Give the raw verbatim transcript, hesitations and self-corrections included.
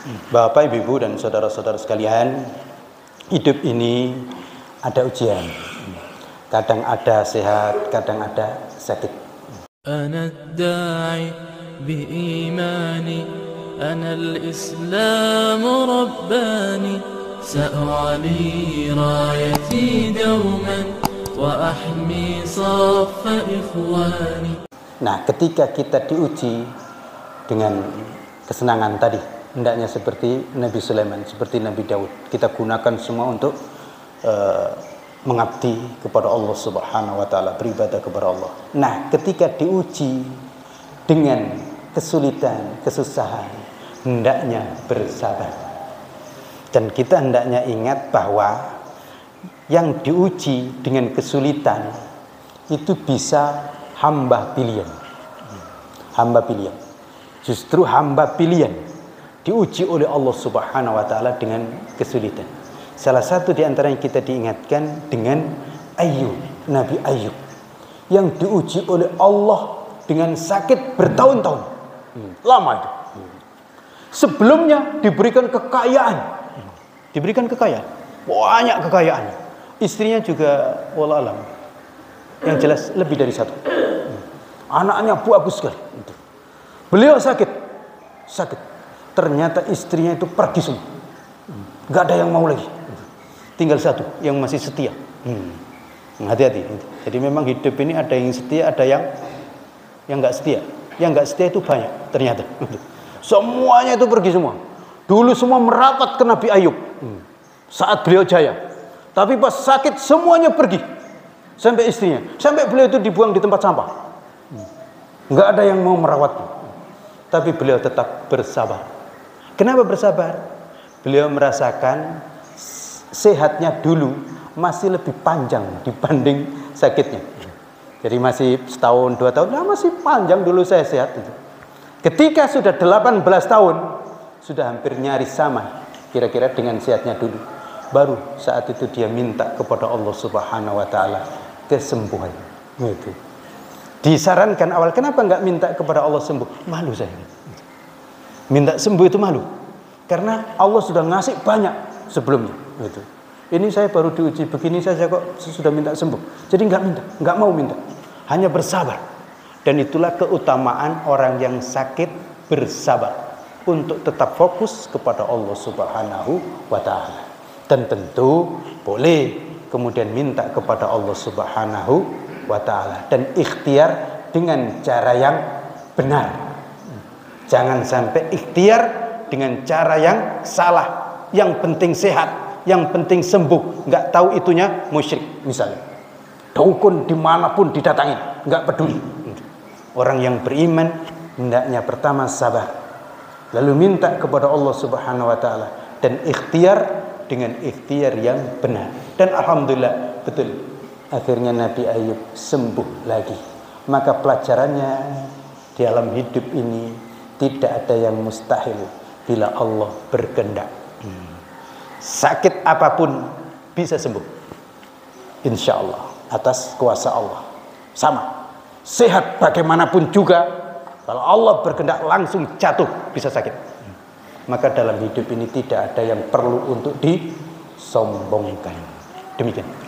Bapak, Ibu, dan saudara-saudara sekalian, hidup ini ada ujian. Kadang ada sehat, kadang ada sakit. Ana ad-da'i bi-imani, ana al-islam rabbani, sa'ali rayati dawman wa ahmi saffa ikhwani. Nah, ketika kita diuji dengan kesenangan tadi, hendaknya seperti Nabi Sulaiman, seperti Nabi Daud, kita gunakan semua untuk uh, mengabdi kepada Allah Subhanahu wa taala, beribadah kepada Allah. Nah, ketika diuji dengan kesulitan, kesusahan, hendaknya bersabar. Dan kita hendaknya ingat bahwa yang diuji dengan kesulitan itu bisa hamba pilihan. Hamba pilihan. Justru hamba pilihan diuji oleh Allah Subhanahu wa taala dengan kesulitan. Salah satu di antara yang kita diingatkan dengan Ayub, Nabi Ayub, yang diuji oleh Allah dengan sakit bertahun-tahun. Lama itu. Sebelumnya diberikan kekayaan. Diberikan kekayaan. Banyak kekayaan. Istrinya juga wallah alam. Yang jelas lebih dari satu. Anaknya bagus sekali. Beliau sakit. Sakit. Ternyata istrinya itu pergi semua. Gak ada yang mau lagi. Tinggal satu yang masih setia. Hmm. Hati-hati. Jadi memang hidup ini ada yang setia, ada yang yang nggak setia. Yang nggak setia itu banyak ternyata. Semuanya itu pergi semua. Dulu semua merapat ke Nabi Ayub saat beliau jaya. Tapi pas sakit semuanya pergi. Sampai istrinya, sampai beliau itu dibuang di tempat sampah. Nggak ada yang mau merawatnya. Tapi beliau tetap bersabar. Kenapa bersabar? Beliau merasakan sehatnya dulu masih lebih panjang dibanding sakitnya. Jadi masih setahun, dua tahun, nah masih panjang dulu saya sehat itu. Ketika sudah delapan belas tahun, sudah hampir nyaris sama kira-kira dengan sehatnya dulu. Baru saat itu dia minta kepada Allah Subhanahu wa taala kesembuhan. Gitu. Disarankan awal, kenapa enggak minta kepada Allah sembuh? Malu saya. Minta sembuh itu malu. Karena Allah sudah ngasih banyak sebelumnya. Gitu. Ini saya baru diuji begini saja kok sudah minta sembuh. Jadi enggak minta, enggak mau minta. Hanya bersabar. Dan itulah keutamaan orang yang sakit bersabar. Untuk tetap fokus kepada Allah Subhanahu wa ta'ala. Dan tentu boleh kemudian minta kepada Allah Subhanahu wa ta'ala. Dan ikhtiar dengan cara yang benar. Jangan sampai ikhtiar dengan cara yang salah. Yang penting sehat. Yang penting sembuh, nggak tahu itunya musyrik misalnya. Dukun dimanapun didatangi, nggak peduli. Orang yang beriman hendaknya pertama sabar, lalu minta kepada Allah Subhanahu wa taala dan ikhtiar dengan ikhtiar yang benar. Dan alhamdulillah betul, akhirnya Nabi Ayub sembuh lagi. Maka pelajarannya di alam hidup ini tidak ada yang mustahil bila Allah berkehendak. Sakit apapun bisa sembuh, insya Allah, atas kuasa Allah. Sama, sehat bagaimanapun juga, kalau Allah berkehendak langsung jatuh bisa sakit. Maka dalam hidup ini tidak ada yang perlu untuk disombongkan. Demikian.